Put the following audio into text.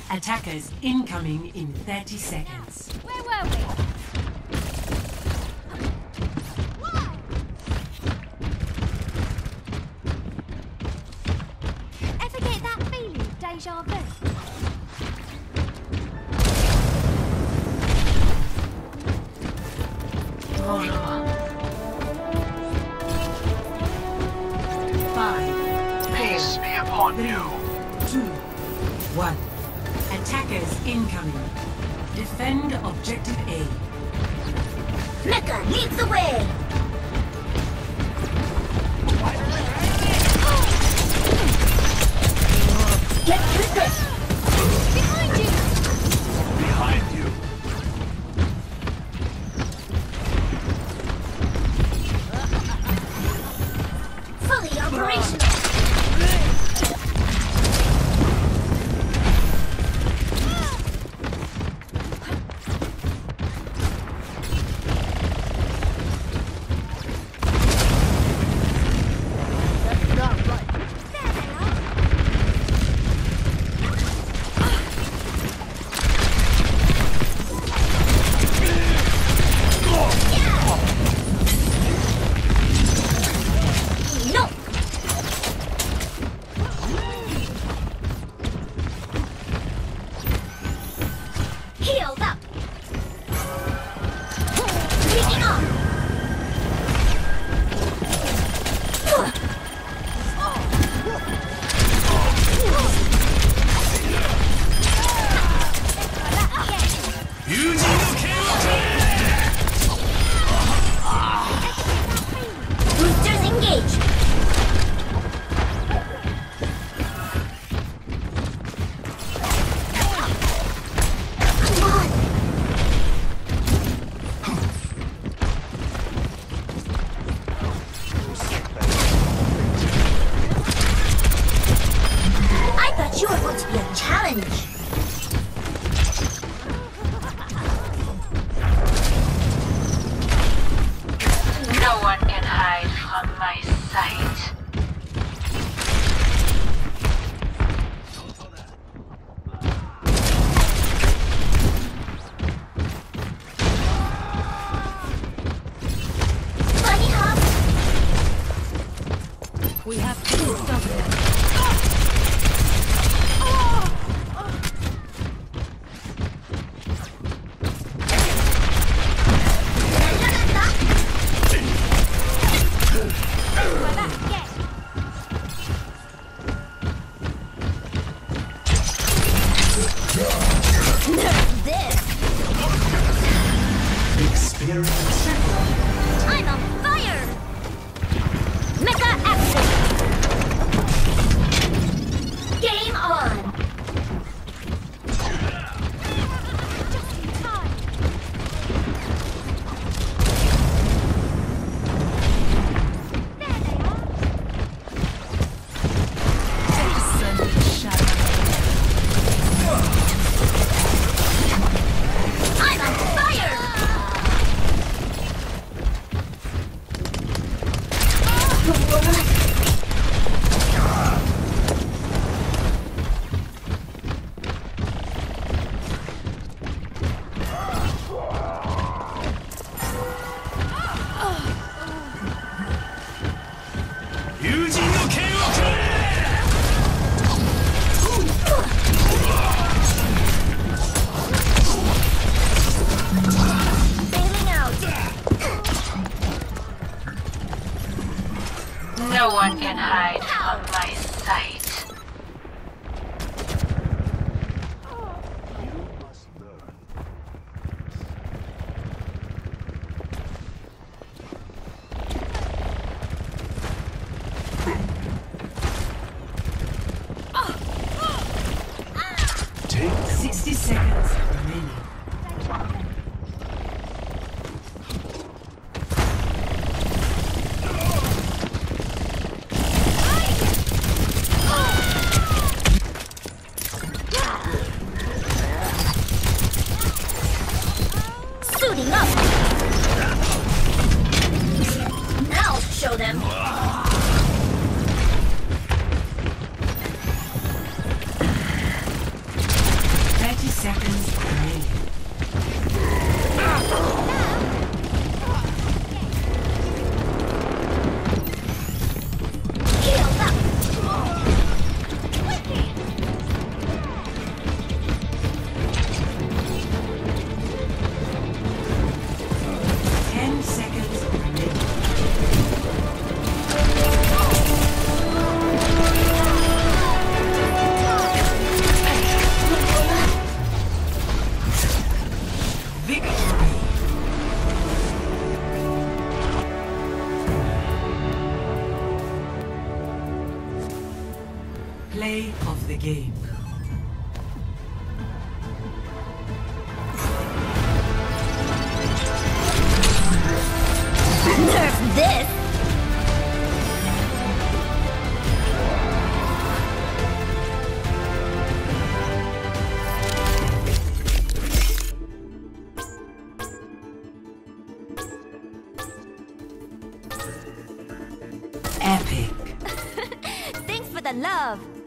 Attackers incoming in 30 seconds. Where were we? Ever get that feeling of deja vu? Peace be upon you. 2, 1. Attackers incoming. Defend objective A. Mecca leads the way! Get with this! Behind you! Behind you. Fully operational! Healed up! Taking off! Boosters engaged! Come on! I thought you were going to be a challenge. No one can hide from my sight. Bunny hop! We have to stop them. Experience. I'm on fire! Mecha action! Game on! Just in time. There they are. I'm on fire! Bailing out! No one can hide from my sight. Take 60 seconds remaining. Suiting up! Now I'll show them! play of the game. Nerf this! Epic. Thanks for the love.